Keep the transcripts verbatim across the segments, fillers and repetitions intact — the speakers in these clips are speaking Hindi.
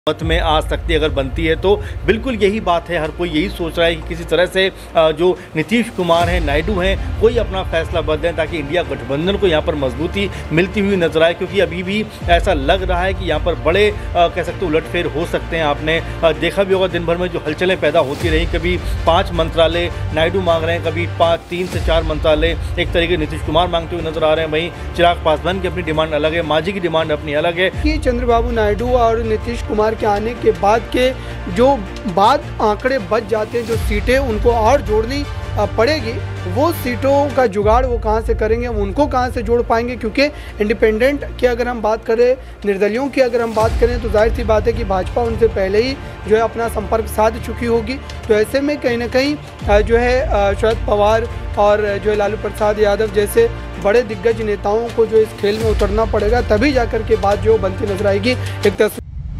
मत में आ सकती अगर बनती है तो बिल्कुल यही बात है। हर कोई यही सोच रहा है कि किसी तरह से जो नीतीश कुमार हैं, नायडू हैं, कोई अपना फैसला बदलें ताकि इंडिया गठबंधन को यहाँ पर मजबूती मिलती हुई नजर आए, क्योंकि अभी भी ऐसा लग रहा है कि यहाँ पर बड़े आ, कह सकते हो उलटफेर हो सकते हैं। आपने आ, देखा भी होगा दिन भर में जो हलचलें पैदा होती रही, कभी पाँच मंत्रालय नायडू मांग रहे हैं, कभी पाँच तीन से चार मंत्रालय एक तरीके नीतीश कुमार मांगते हुए नजर आ रहे हैं। वहीं चिराग पासवान की अपनी डिमांड अलग है, मांझी की डिमांड अपनी अलग है। कि चंद्रबाबू नायडू और नीतीश कुमार के आने के बाद के जो बाद आंकड़े बच जाते हैं, जो सीटें उनको और जोड़नी पड़ेगी, वो सीटों का जुगाड़ वो कहाँ से करेंगे, उनको कहाँ से जोड़ पाएंगे। क्योंकि इंडिपेंडेंट की अगर हम बात करें, निर्दलियों की अगर हम बात करें, तो जाहिर सी बात है कि भाजपा उनसे पहले ही जो है अपना संपर्क साध चुकी होगी। तो ऐसे में कहीं ना कहीं जो है शरद पवार और जो है लालू प्रसाद यादव जैसे बड़े दिग्गज नेताओं को जो इस खेल में उतरना पड़ेगा, तभी जाकर के बात जो बनती नजर आएगी। एक तस्वीर।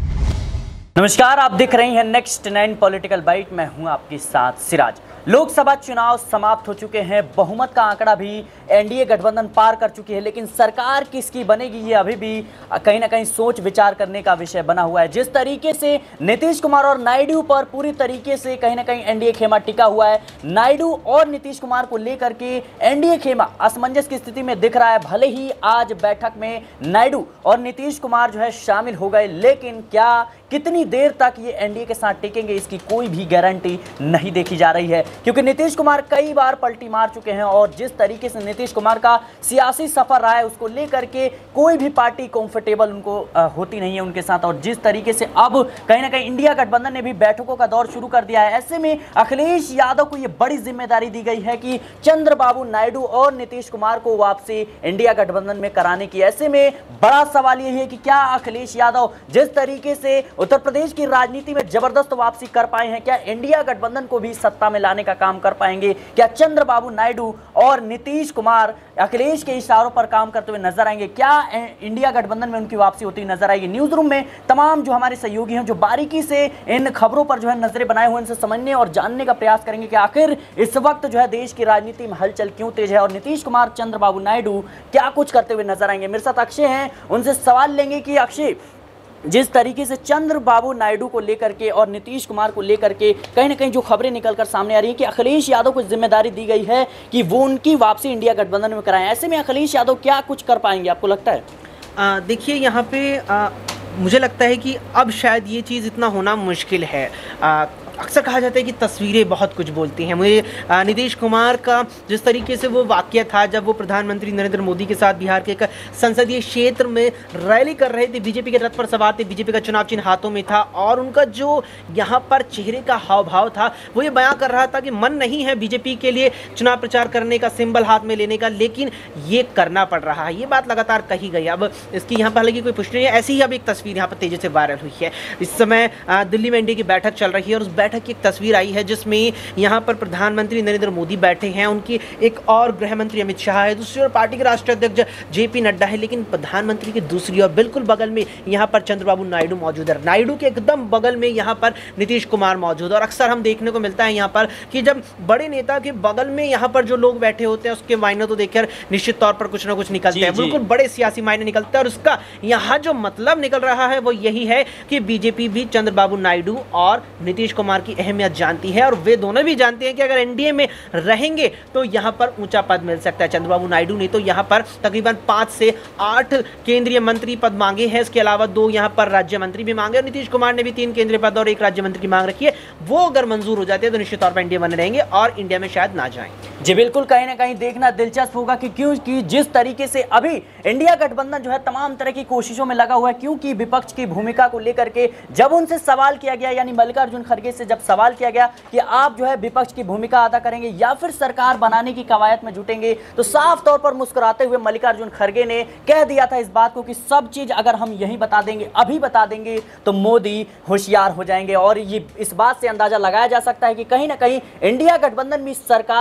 नमस्कार, आप देख रही हैं नेक्स्ट नाइन पॉलिटिकल बाइट। मैं हूं आपके साथ सिराज। लोकसभा चुनाव समाप्त हो चुके हैं, बहुमत का आंकड़ा भी एनडीए गठबंधन पार कर चुकी है, लेकिन सरकार किसकी बनेगी ये अभी भी कहीं ना कहीं सोच विचार करने का विषय बना हुआ है। जिस तरीके से नीतीश कुमार और नायडू पर पूरी तरीके से कहीं ना कहीं एनडीए खेमा टिका हुआ है, नायडू और नीतीश कुमार को लेकर के एनडीए खेमा असमंजस की स्थिति में दिख रहा है। भले ही आज बैठक में नायडू और नीतीश कुमार जो है शामिल हो गए, लेकिन क्या कितनी देर तक ये एनडीए के साथ टिकेंगे इसकी कोई भी गारंटी नहीं देखी जा रही है, क्योंकि नीतीश कुमार कई बार पलटी मार चुके हैं और जिस तरीके से नीतीश कुमार का सियासी सफर रहा है उसको लेकर के कोई भी पार्टी कंफर्टेबल उनको आ, होती नहीं है उनके साथ। और जिस तरीके से अब कहीं ना कहीं इंडिया गठबंधन ने भी बैठकों का दौर शुरू कर दिया है, ऐसे में अखिलेश यादव को यह बड़ी जिम्मेदारी दी गई है कि चंद्रबाबू नायडू और नीतीश कुमार को वापसी इंडिया गठबंधन में कराने की। ऐसे में बड़ा सवाल यह है कि क्या अखिलेश यादव जिस तरीके से उत्तर प्रदेश की राजनीति में जबरदस्त वापसी कर पाए हैं, क्या इंडिया गठबंधन को भी सत्ता में लाने का काम कर पाएंगे? क्या चंद्रबाबू नायडू और नीतीश कुमार अखिलेश के इशारों पर काम करते हुए नजर आएंगे? क्या इंडिया गठबंधन में उनकी वापसी होती हुई नजर आएगी? न्यूज रूम में तमाम जो हमारे सहयोगी हैं, जो बारीकी से इन खबरों पर जो है नजरें बनाए हुए, इनसे समझने और जानने का प्रयास करेंगे कि आखिर इस वक्त जो है देश की राजनीति में हलचल क्यों तेज है और नीतीश कुमार, चंद्रबाबू नायडू क्या कुछ करते हुए नजर आएंगे। मेरे साथ अक्षय हैं, उनसे सवाल लेंगे कि अक्षय, जिस तरीके से चंद्रबाबू नायडू को लेकर के और नीतीश कुमार को लेकर के कहीं ना कहीं जो खबरें निकलकर सामने आ रही हैं कि अखिलेश यादव को जिम्मेदारी दी गई है कि वो उनकी वापसी इंडिया गठबंधन में कराएं, ऐसे में अखिलेश यादव क्या कुछ कर पाएंगे, आपको लगता है? देखिए, यहाँ पे आ, मुझे लगता है कि अब शायद ये चीज़ इतना होना मुश्किल है। आ, अक्सर कहा जाता है कि तस्वीरें बहुत कुछ बोलती हैं। मुझे नीतीश कुमार का जिस तरीके से वो वाकया था जब वो प्रधानमंत्री नरेंद्र मोदी के साथ बिहार के एक संसदीय क्षेत्र में रैली कर रहे थे, बीजेपी के रथ पर सवार थे, बीजेपी का चुनाव चिन्ह हाथों में था और उनका जो यहाँ पर चेहरे का हाव भाव था वो ये बयां कर रहा था कि मन नहीं है बीजेपी के लिए चुनाव प्रचार करने का, सिंबल हाथ में लेने का, लेकिन ये करना पड़ रहा है। ये बात लगातार कही गई। अब इसकी यहाँ पर हालांकि कोई पुष्टि नहीं है। ऐसी ही अब एक तस्वीर यहाँ पर तेजी से वायरल हुई है। इस समय दिल्ली में एनडीए की बैठक चल रही है और उस बैठक की एक तस्वीर आई है जिसमें यहाँ पर प्रधानमंत्री नरेंद्र मोदी बैठे हैं, उनकी एक और गृह मंत्री अमित शाह है, दूसरी ओर पार्टी के राष्ट्रीय अध्यक्ष जेपी नड्डा है, लेकिन प्रधानमंत्री की दूसरी ओर बिल्कुल बगल में यहाँ पर चंद्रबाबू नायडू मौजूद है। नायडू के एकदम बगल में यहाँ पर नीतीश कुमार मौजूद है। और अक्सर हम देखने को मिलता है यहाँ पर कि जब बड़े नेता के बगल में यहाँ पर जो लोग बैठे होते हैं उसके मायने तो देखकर निश्चित तौर पर कुछ ना कुछ निकलते हैं, बिल्कुल बड़े सियासी मायने निकलते हैं। और उसका यहाँ जो मतलब निकल रहा है वो यही है कि बीजेपी भी चंद्रबाबू नायडू और नीतीश कुमार की अहमियत जानती है और वे दोनों भी जानते हैं कि अगर एनडीए में रहेंगे तो यहां पर ऊंचा पद मिल सकता है। चंद्रबाबू नायडू ने तो यहां पर तकरीबन पांच से आठ केंद्रीय मंत्री पद मांगे हैं, इसके अलावा दो यहां पर राज्य मंत्री भी मांगे और नीतीश कुमार ने भी तीन केंद्रीय पद और एक राज्य मंत्री की मांग रखी है। वो अगर मंजूर हो जाते हैं तो निश्चित तौर पर एनडीए बने रहेंगे और इंडिया में शायद ना जाएं। जी बिल्कुल, कहीं ना कहीं देखना दिलचस्प होगा कि क्यों कि जिस तरीके से अभी इंडिया गठबंधन जो है तमाम तरह की कोशिशों में लगा हुआ है, क्योंकि विपक्ष की भूमिका को लेकर के जब उनसे सवाल किया गया, यानी मल्लिकार्जुन खड़गे से जब सवाल किया गया कि आप जो है विपक्ष की भूमिका अदा करेंगे या फिर सरकार बनाने की कवायद में जुटेंगे, तो साफ तौर पर मुस्कुराते हुए मल्लिकार्जुन खड़गे ने कह दिया था इस बात को कि सब चीज अगर हम यही बता देंगे, अभी बता देंगे तो मोदी होशियार हो जाएंगे। और ये इस बात से अंदाजा लगाया जा सकता है कि कहीं ना कहीं इंडिया गठबंधन में सरकार बनाने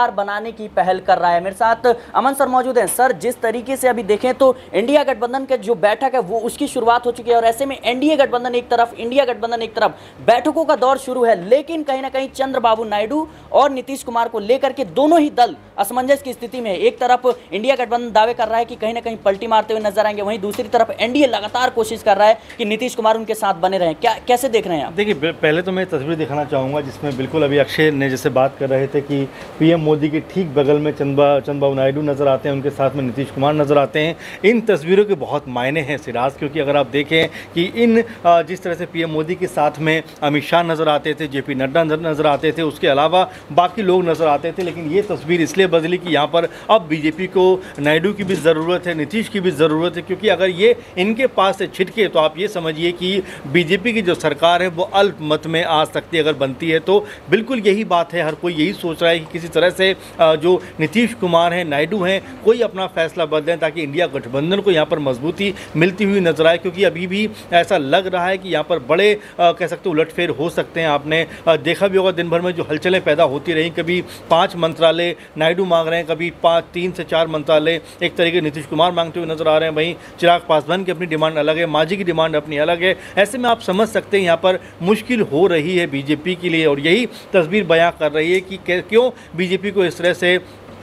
बनाने की पहल कर रहा है। मेरे साथ अमन सर मौजूद हैं। सर, जिस तरीके से अभी देखें तो इंडिया गठबंधन के जो बैठक है वो उसकी शुरुआत हो चुकी है और ऐसे में एनडीए गठबंधन एक तरफ, इंडिया गठबंधन एक तरफ, बैठकों का दौर शुरू है। लेकिन कहीं ना कहीं चंद्रबाबू नायडू और नीतीश कुमार को लेकर के दोनों ही दल असमंजस की स्थिति में है। एक तरफ इंडिया गठबंधन दावे कर रहा है कि कहीं ना कहीं पलटी मारते हुए नजर आएंगे, वहीं दूसरी तरफ एनडीए लगातार कोशिश कर रहा है कि नीतीश कुमार उनके साथ बने रहें। क्या कैसे देख रहे हैं आप? देखिए, पहले तो मैं तस्वीर दिखाना चाहूँगा जिसमें बिल्कुल अभी अक्षय ने जैसे बात कर रहे थे कि पीएम मोदी के ठीक बगल में चंद्रबा चंद्रबाबू नायडू नजर आते हैं, उनके साथ में नीतीश कुमार नजर आते हैं। इन तस्वीरों के बहुत मायने हैं सिराज, क्योंकि अगर आप देखें कि इन जिस तरह से पीएम मोदी के साथ में अमित शाह नजर आते थे, जेपी नड्डा नजर आते थे, उसके अलावा बाकी लोग नजर आते थे, लेकिन ये तस्वीर इसलिए बदली कि यहाँ पर अब बीजेपी को नायडू की भी ज़रूरत है, नीतीश की भी ज़रूरत है, क्योंकि अगर ये इनके पास से छिटके तो आप ये समझिए कि बीजेपी की जो सरकार है वो अल्पमत में आ सकती है। अगर बनती है तो बिल्कुल यही बात है, हर कोई यही सोच रहा है कि किसी तरह से जो नीतीश कुमार हैं, नायडू हैं, कोई अपना फैसला बदलें ताकि इंडिया गठबंधन को यहाँ पर मजबूती मिलती हुई नजर आए, क्योंकि अभी भी ऐसा लग रहा है कि यहाँ पर बड़े आ, कह सकते उलटफेर हो सकते हैं। आपने आ, देखा भी होगा दिन भर में जो हलचलें पैदा होती रहीं, कभी पाँच मंत्रालय नायडू मांग रहे हैं, कभी पाँच तीन से चार मंत्रालय एक तरीके नीतीश कुमार मांगते हुए नजर आ रहे हैं। वहीं चिराग पासवान की अपनी डिमांड अलग है, मांझी की डिमांड अपनी अलग है। ऐसे में आप समझ सकते हैं यहाँ पर मुश्किल हो रही है बीजेपी के लिए, और यही तस्वीर बयां कर रही है कि क्यों बीजेपी को इस तरह से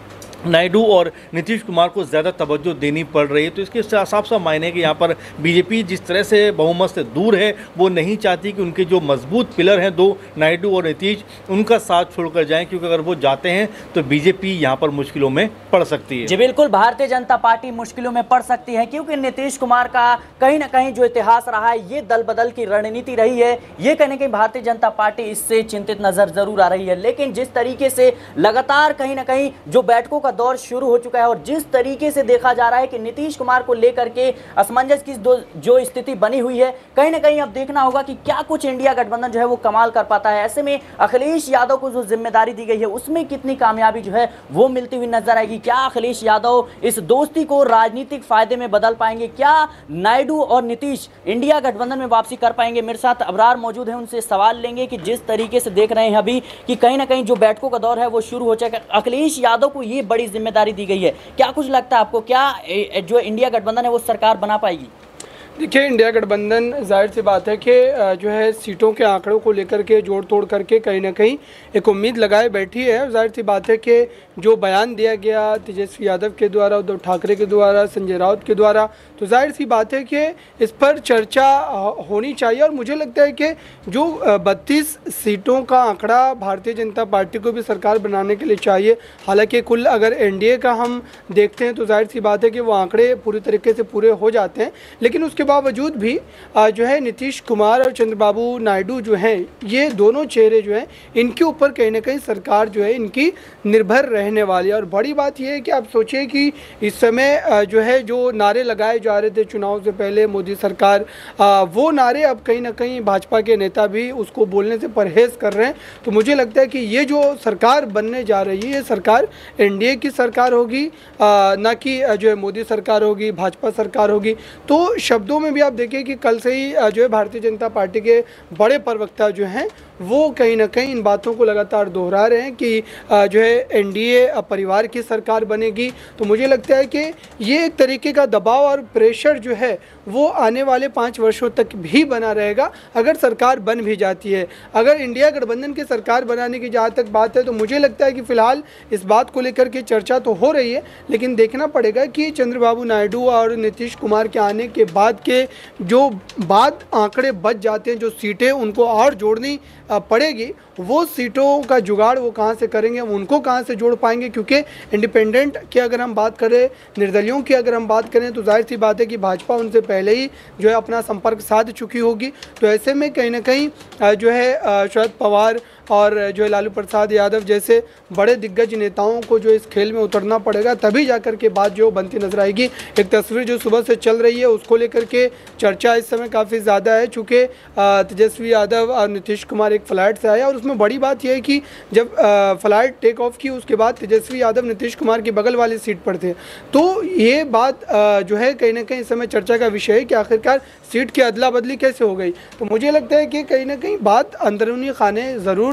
नायडू और नीतीश कुमार को ज़्यादा तवज्जो देनी पड़ रही है। तो इसके साफ साफ मायने कि यहाँ पर बीजेपी जिस तरह से बहुमत से दूर है, वो नहीं चाहती कि उनके जो मजबूत पिलर हैं दो, नायडू और नीतीश, उनका साथ छोड़कर जाएं, क्योंकि अगर वो जाते हैं तो बीजेपी यहाँ पर मुश्किलों में पड़ सकती है। जी बिल्कुल, भारतीय जनता पार्टी मुश्किलों में पड़ सकती है, क्योंकि नीतीश कुमार का कहीं ना कहीं जो इतिहास रहा है, ये दल बदल की रणनीति रही है, ये कहीं ना कहीं भारतीय जनता पार्टी इससे चिंतित नजर जरूर आ रही है। लेकिन जिस तरीके से लगातार कहीं ना कहीं जो बैठकों दौर शुरू हो चुका है और जिस तरीके से देखा जा रहा है कि नीतीश कुमार को लेकर के असमंजस की जो स्थिति बनी हुई है, कहीं ना कहीं अब देखना होगा कि क्या कुछ इंडिया गठबंधन जो है वो कमाल कर पाता है। ऐसे में अखिलेश यादव को जो जिम्मेदारी दी गई है उसमें कितनी कामयाबी जो है वो मिलती हुई नजर आएगी। क्या अखिलेश यादव इस दोस्ती को राजनीतिक फायदे में बदल पाएंगे? क्या नायडू और नीतीश इंडिया गठबंधन में वापसी कर पाएंगे? मेरे साथ अबरार मौजूद है, उनसे सवाल लेंगे कि जिस तरीके से देख रहे हैं अभी कि कहीं ना कहीं जो बैठकों का दौर है वो शुरू हो जाएगा, अखिलेश यादव को ये बड़ी जिम्मेदारी दी गई है, क्या कुछ लगता है आपको? क्या जो इंडिया गठबंधन है वो सरकार बना पाएगी? देखिए, इंडिया गठबंधन जाहिर सी बात है कि जो है सीटों के आंकड़ों को लेकर के जोड़ तोड़ करके कहीं ना कहीं एक उम्मीद लगाए बैठी है। और जाहिर सी बात है कि जो बयान दिया गया तेजस्वी यादव के द्वारा, उद्धव ठाकरे के द्वारा, संजय राउत के द्वारा, तो जाहिर सी बात है कि इस पर चर्चा होनी चाहिए। और मुझे लगता है कि जो बत्तीस सीटों का आंकड़ा भारतीय जनता पार्टी को भी सरकार बनाने के लिए चाहिए। हालांकि कुल अगर एनडीए का हम देखते हैं तो जाहिर सी बात है कि वो आंकड़े पूरी तरीके से पूरे हो जाते हैं, लेकिन उसके बावजूद भी जो है नीतीश कुमार और चंद्रबाबू नायडू जो हैं, ये दोनों चेहरे जो हैं, इनके ऊपर कहीं ना कहीं सरकार जो है इनकी निर्भर रहने वाली है। और बड़ी बात यह है कि आप सोचिए कि इस समय जो है जो नारे लगाए जा रहे थे चुनाव से पहले मोदी सरकार, वो नारे अब कहीं ना कहीं भाजपा के नेता भी उसको बोलने से परहेज कर रहे हैं। तो मुझे लगता है कि ये जो सरकार बनने जा रही है, ये सरकार एनडीए की सरकार होगी, ना कि जो है मोदी सरकार होगी, भाजपा सरकार होगी। तो शब्दों में भी आप देखिए कि कल से ही जो है भारतीय जनता पार्टी के बड़े प्रवक्ता जो हैं वो कहीं ना कहीं इन बातों को लगातार दोहरा रहे हैं कि जो है एनडीए परिवार की सरकार बनेगी। तो मुझे लगता है कि ये एक तरीके का दबाव और प्रेशर जो है वो आने वाले पाँच वर्षों तक भी बना रहेगा अगर सरकार बन भी जाती है। अगर इंडिया गठबंधन की सरकार बनाने की जहाँ तक बात है तो मुझे लगता है कि फ़िलहाल इस बात को लेकर के चर्चा तो हो रही है, लेकिन देखना पड़ेगा कि चंद्रबाबू नायडू और नीतीश कुमार के आने के बाद के जो बाद आंकड़े बच जाते हैं, जो सीटें उनको और जोड़नी पड़ेगी, वो सीटों का जुगाड़ वो कहाँ से करेंगे, उनको कहाँ से जोड़ पाएंगे। क्योंकि इंडिपेंडेंट की अगर हम बात करें, निर्दलियों की अगर हम बात करें, तो जाहिर सी बात है कि भाजपा उनसे पहले ही जो है अपना संपर्क साध चुकी होगी। तो ऐसे में कहीं ना कहीं जो है शरद पवार और जो है लालू प्रसाद यादव जैसे बड़े दिग्गज नेताओं को जो इस खेल में उतरना पड़ेगा, तभी जाकर के बात जो बनती नजर आएगी। एक तस्वीर जो सुबह से चल रही है उसको लेकर के चर्चा इस समय काफ़ी ज़्यादा है, चूँकि तेजस्वी यादव और नीतीश कुमार एक फ़्लाइट से आया और उसमें बड़ी बात यह है कि जब फ़्लाइट टेक ऑफ की उसके बाद तेजस्वी यादव नीतीश कुमार की बगल वाली सीट पर थे। तो ये बात जो है कहीं ना कहीं इस समय चर्चा का विषय है कि आखिरकार सीट की अदला बदली कैसे हो गई। तो मुझे लगता है कि कहीं ना कहीं बात अंदरूनी खाने ज़रूर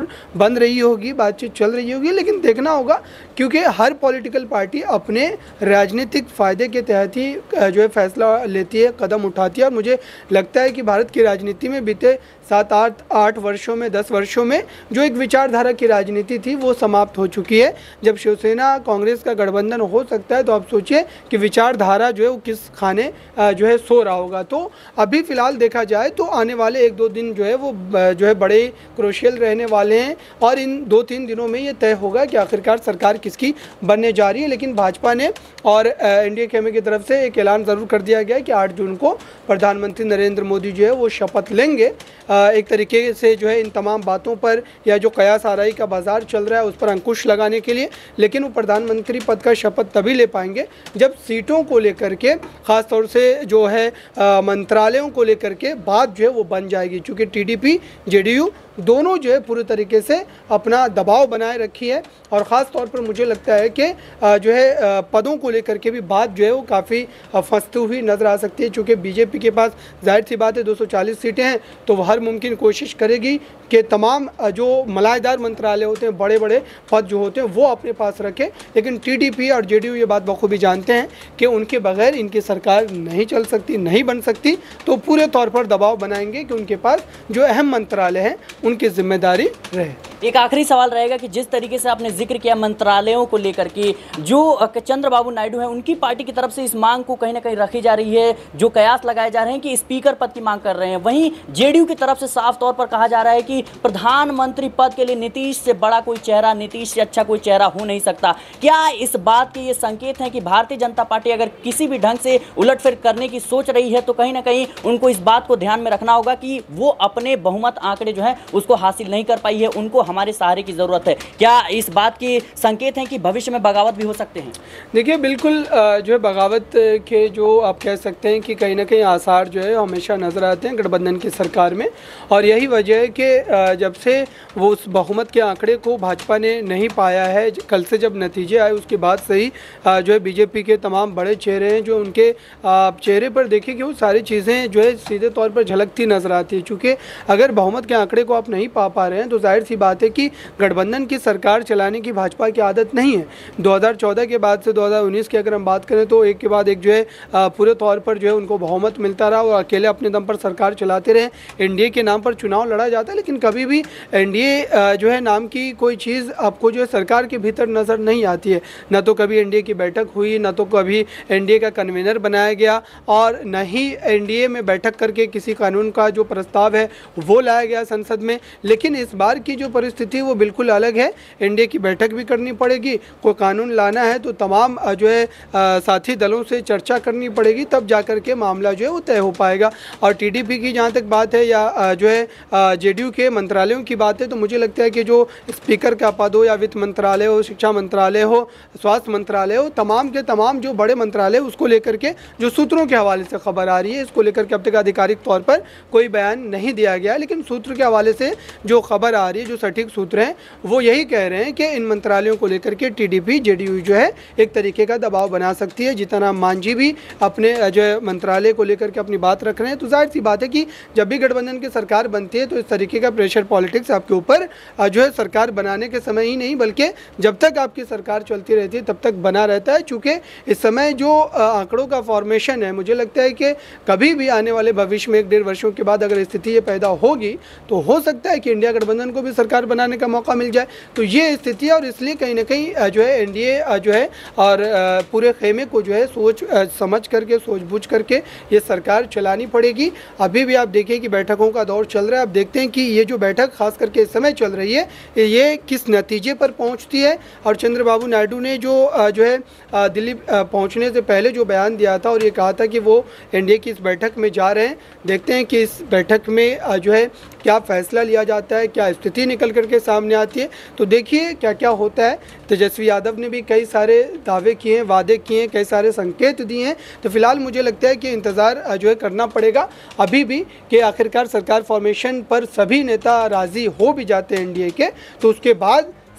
ज़रूर बन रही होगी, बातचीत चल रही होगी, लेकिन देखना होगा क्योंकि हर पॉलिटिकल पार्टी अपने राजनीतिक फ़ायदे के तहत ही जो है फैसला लेती है, कदम उठाती है। और मुझे लगता है कि भारत की राजनीति में बीते सात आठ आठ वर्षों में दस वर्षों में जो एक विचारधारा की राजनीति थी वो समाप्त हो चुकी है। जब शिवसेना कांग्रेस का गठबंधन हो सकता है तो आप सोचिए कि विचारधारा जो है वो किस खाने जो है सो रहा होगा। तो अभी फ़िलहाल देखा जाए तो आने वाले एक दो दिन जो है वो जो है बड़े क्रूशियल रहने वाले हैं और इन दो तीन दिनों में ये तय होगा कि आखिरकार सरकार किसकी बनने जा रही है। लेकिन भाजपा ने और एनडीए खेमे की तरफ से एक ऐलान ज़रूर कर दिया गया है कि आठ जून को प्रधानमंत्री नरेंद्र मोदी जो है वो शपथ लेंगे। एक तरीके से जो है इन तमाम बातों पर या जो कयास आराई का बाजार चल रहा है उस पर अंकुश लगाने के लिए, लेकिन वो प्रधानमंत्री पद का शपथ तभी ले पाएंगे जब सीटों को लेकर के ख़ास तौर से जो है मंत्रालयों को लेकर के बात जो है वो बन जाएगी। चूँकि टीडीपी जेडीयू दोनों जो है पूरी तरीके से अपना दबाव बनाए रखी है और ख़ास तौर पर मुझे लगता है कि जो है पदों को लेकर के भी बात जो है वो काफ़ी फंसती हुई नज़र आ सकती है। चूँकि बीजेपी के पास जाहिर सी बात है दो सौ चालीस सीटें हैं तो वह हर मुमकिन कोशिश करेगी कि तमाम जो मलाईदार मंत्रालय होते हैं, बड़े बड़े पद जो होते हैं वो अपने पास रखें। लेकिन टीडीपी और जेडीयू ये बात बखूबी जानते हैं कि उनके बगैर इनकी सरकार नहीं चल सकती, नहीं बन सकती, तो पूरे तौर पर दबाव बनाएंगे कि उनके पास जो अहम मंत्रालय हैं उनकी जिम्मेदारी रहे। एक आखिरी सवाल रहेगा कि जिस तरीके से आपने जिक्र किया मंत्रालयों को लेकर के, जो चंद्रबाबू नायडू हैं उनकी पार्टी की तरफ से इस मांग को कहीं ना कहीं रखी जा रही है, जो कयास लगाए जा रहे हैं कि स्पीकर पद की मांग कर रहे हैं। वहीं जेडीयू की तरफ से साफ तौर पर कहा जा रहा है कि प्रधानमंत्री पद के लिए नीतीश से बड़ा कोई चेहरा, नीतीश से अच्छा कोई चेहरा हो नहीं सकता। क्या इस बात के ये संकेत हैं कि भारतीय जनता पार्टी अगर किसी भी ढंग से उलटफेर करने की सोच रही है तो कहीं ना कहीं उनको इस बात को ध्यान में रखना होगा कि वो अपने बहुमत आंकड़े जो है उसको हासिल नहीं कर पाई है, उनको हमारे सहारे की जरूरत है। क्या इस बात के संकेत हैं कि भविष्य में बगावत भी हो सकते हैं? देखिए बिल्कुल जो है बगावत के जो आप कह सकते हैं कि कहीं ना कहीं आसार जो है हमेशा नज़र आते हैं गठबंधन की सरकार में। और यही वजह है कि जब से वो उस बहुमत के आंकड़े को भाजपा ने नहीं पाया है, कल से जब नतीजे आए उसके बाद से ही जो है बीजेपी के तमाम बड़े चेहरे हैं जो उनके चेहरे पर देखिए कि वो सारी चीज़ें जो है सीधे तौर पर झलकती नज़र आती है। चूँकि अगर बहुमत के आंकड़े को आप नहीं पा पा रहे हैं तो जाहिर सी बात है कि गठबंधन की सरकार चलाने की भाजपा की आदत नहीं है। दो हज़ार चौदह के बाद से दो हज़ार उन्नीस की अगर हम बात करें तो एक के बाद एक जो है पूरे तौर पर जो है उनको बहुमत मिलता रहा और अकेले अपने दम पर सरकार चलाते रहे। एनडीए के नाम पर चुनाव लड़ा जाता है लेकिन कभी भी एनडीए जो है नाम की कोई चीज़ आपको जो है सरकार के भीतर नज़र नहीं आती है। न तो कभी एनडीए की बैठक हुई, न तो कभी एनडीए का कन्वीनर बनाया गया और न ही एनडीए में बैठक करके किसी कानून का जो प्रस्ताव है वो लाया गया संसद में। लेकिन इस बार की जो परिस्थिति वो बिल्कुल अलग है। एनडीए की बैठक भी करनी पड़ेगी, कोई कानून लाना है तो तमाम जो है साथी दलों से चर्चा करनी पड़ेगी, तब जाकर के मामला जो है वो तय हो पाएगा। और टीडीपी की जहाँ तक बात है या जो है जेडीयू के मंत्रालयों की बात है तो मुझे लगता है कि जो स्पीकर का पद हो या वित्त मंत्रालय हो, शिक्षा मंत्रालय हो, स्वास्थ्य मंत्रालय हो, तमाम के तमाम जो बड़े मंत्रालय उसको लेकर के जो सूत्रों के हवाले से खबर आ रही है, इसको लेकर के अब तक आधिकारिक तौर पर कोई बयान नहीं दिया गया। लेकिन सूत्र के हवाले से जो खबर आ रही है, जो सटीक सूत्र हैं वो यही कह रहे हैं कि इन मंत्रालयों को लेकर के टीडीपी जेडीयू जो है एक तरीके का दबाव बना सकती है। जीतनराम मांझी भी अपने जो है मंत्रालय को लेकर के अपनी बात रख रहे हैं। तो जाहिर सी बात है कि जब भी गठबंधन की सरकार बनती है तो इस तरीके का प्रेशर पॉलिटिक्स आपके ऊपर जो है सरकार बनाने के समय ही नहीं बल्कि जब तक आपकी सरकार चलती रहती है तब तक बना रहता है। चूँकि इस समय जो आंकड़ों का फॉर्मेशन है, मुझे लगता है कि कभी भी आने वाले भविष्य में एक डेढ़ वर्षों के बाद अगर स्थिति ये पैदा होगी तो हो सकता है कि इंडिया गठबंधन को भी सरकार बनाने का मौका मिल जाए। तो ये स्थिति है और इसलिए कहीं ना कहीं जो है एनडीए जो है और पूरे खेमे को जो है सोच समझ करके, सोच बूझ करके ये सरकार चलानी पड़ेगी। अभी भी आप देखिए कि बैठकों का दौर चल रहा है। आप देखते हैं कि ये जो बैठक खास करके इस समय चल रही है ये किस नतीजे पर पहुंचती है। और चंद्रबाबू नायडू ने जो जो है दिल्ली पहुंचने से पहले जो बयान दिया था और ये कहा था कि वो एनडीए की इस बैठक में जा रहे हैं। देखते हैं कि इस बैठक में जो है क्या फैसला लिया जाता है, क्या स्थिति निकल करके सामने आती है। तो देखिए क्या क्या होता है। तेजस्वी यादव ने भी कई सारे दावे किए हैं, वादे किए हैं, कई सारे संकेत दिए हैं। तो फिलहाल मुझे लगता है कि इंतज़ार जो है करना पड़ेगा अभी भी कि आखिरकार सरकार फॉर्मेशन पर सभी नेता राज़ी हो भी जाते हैं एनडीए के तो उसके बाद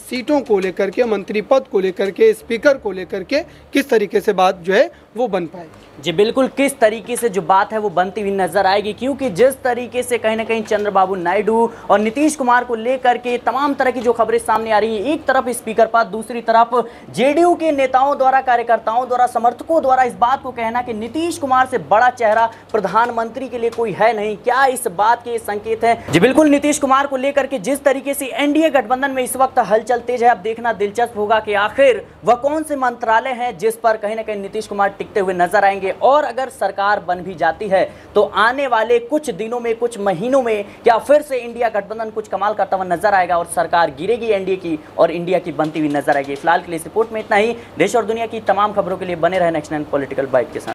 सीटों को लेकर के, मंत्री पद को लेकर के, स्पीकर को लेकर के किस तरीके से बात जो है वो बन पाए। जी बिल्कुल, किस तरीके से जो बात है वो बनती हुई नजर आएगी, क्योंकि जिस तरीके से कहीं ना कहीं चंद्रबाबू नायडू और नीतीश कुमार को लेकर के तमाम तरह की जो खबरें सामने आ रही हैं, एक तरफ स्पीकर पद, दूसरी तरफ जेडीयू के नेताओं द्वारा, कार्यकर्ताओं द्वारा, समर्थकों द्वारा इस बात को कहना कि नीतीश कुमार से बड़ा चेहरा प्रधानमंत्री के लिए कोई है नहीं। क्या इस बात के संकेत हैं? जी बिल्कुल, नीतीश कुमार को लेकर के जिस तरीके से एनडीए गठबंधन में इस वक्त हलचल तेज है, अब देखना दिलचस्प होगा कि आखिर वह कौन से मंत्रालय हैं जिस पर कहीं ना कहीं नीतीश कुमार टिकते हुए नजर आएंगे। और अगर सरकार बन भी जाती है तो आने वाले कुछ दिनों में, कुछ महीनों में क्या फिर से इंडिया गठबंधन कुछ कमाल करता हुआ नजर आएगा और सरकार गिरेगी एनडीए की और इंडिया की बनती हुई नजर आएगी। फिलहाल के लिए इस रिपोर्ट में इतना ही। देश और दुनिया की तमाम खबरों के लिए बने रहे नेक्स्ट नाइन पॉलिटिकल बाइट के साथ।